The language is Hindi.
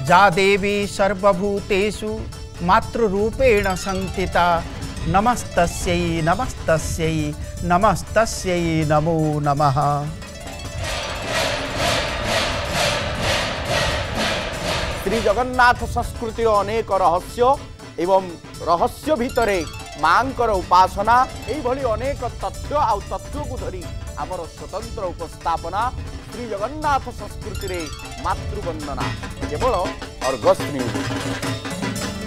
जा देवी सर्वभूतेषु मातृरूपेण संस्थिता नमस्तस्यै नमस्तस्यै नमस्तस्यै नमो नमः। श्री जगन्नाथ संस्कृतिर अनेक रहस्य एवं रहस्य भितरे मांकर उपासना यही अनेक तथ्य आउ तत्व को धरी आमर स्वतंत्र उपस्थापना श्री जगन्नाथ संस्कृति रे मातृवंदना केवल अर्गस न्यूज।